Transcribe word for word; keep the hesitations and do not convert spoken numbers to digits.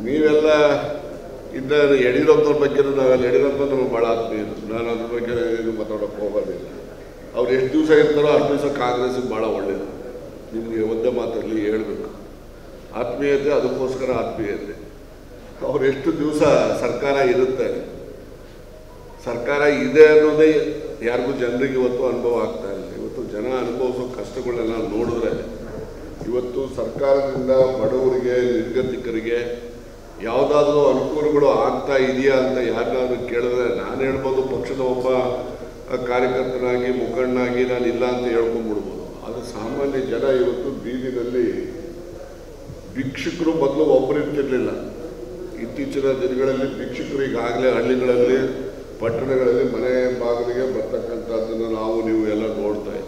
ನೀವೆಲ್ಲ ಇನ್ನು ಯಡಿಯೂರಪ್ಪನವ್ರ ಬಗ್ಗೆ ನಾವೆಲ್ಲ ಯಡಿಯೂರಪ್ಪ ನಮಗೆ ಭಾಳ ಆತ್ಮೀಯರು. ನಾನು ಅದ್ರ ಬಗ್ಗೆ ಏನು ಮಾತಾಡೋಕ್ಕೆ ಹೋಗೋದಿಲ್ಲ. ಅವ್ರು ಎಷ್ಟು ದಿವಸ ಇರ್ತಾರೋ ಅಷ್ಟು ದಿವಸ ಕಾಂಗ್ರೆಸ್ಸಿಗೆ ಭಾಳ ಒಳ್ಳೆಯದು. ನಿಮಗೆ ಒಂದೇ ಮಾತಲ್ಲಿ ಹೇಳಬೇಕು, ಆತ್ಮೀಯತೆ ಅದಕ್ಕೋಸ್ಕರ ಆತ್ಮೀಯತೆ. ಅವ್ರು ಎಷ್ಟು ದಿವಸ ಸರ್ಕಾರ ಇರುತ್ತೆ, ಸರ್ಕಾರ ಇದೆ ಅನ್ನೋದೇ ಯಾರಿಗೂ ಜನರಿಗೆ ಇವತ್ತು ಅನುಭವ ಆಗ್ತಾ ಇಲ್ಲ. ಇವತ್ತು ಜನ ಅನುಭವಿಸೋ ಕಷ್ಟಗಳನ್ನೆಲ್ಲ ನೋಡಿದ್ರೆ ಇವತ್ತು ಸರ್ಕಾರದಿಂದ ಬಡವರಿಗೆ ನಿರ್ಗತಿಕರಿಗೆ ಯಾವುದಾದ್ರೂ ಅನುಕೂಲಗಳು ಆಗ್ತಾ ಇದೆಯಾ ಅಂತ ಯಾರನ್ನಾದ್ರೂ ಕೇಳಿದ್ರೆ ನಾನು ಹೇಳ್ಬೋದು, ಪಕ್ಷದ ಒಬ್ಬ ಕಾರ್ಯಕರ್ತನಾಗಿ ಮುಖಂಡನಾಗಿ ನಾನು ಇಲ್ಲ ಅಂತ ಹೇಳ್ಕೊಂಡ್ಬಿಡ್ಬೋದು. ಆದರೆ ಸಾಮಾನ್ಯ ಜನ ಇವತ್ತು ಬೀದಿನಲ್ಲಿ ಭಿಕ್ಷುಕರು ಮೊದಲು ಒಬ್ಬರಿರ್ತಿರ್ಲಿಲ್ಲ. ಇತ್ತೀಚಿನ ದಿನಗಳಲ್ಲಿ ಭಿಕ್ಷುಕರು ಈಗಾಗಲೇ ಹಳ್ಳಿಗಳಲ್ಲಿ ಪಟ್ಟಣಗಳಲ್ಲಿ ಮನೆ ಬಾಗಿಲಿಗೆ ಬರ್ತಕ್ಕಂಥದ್ದನ್ನು ನಾವು ನೀವು ಎಲ್ಲ ನೋಡ್ತಾ ಇದ್ದೀವಿ.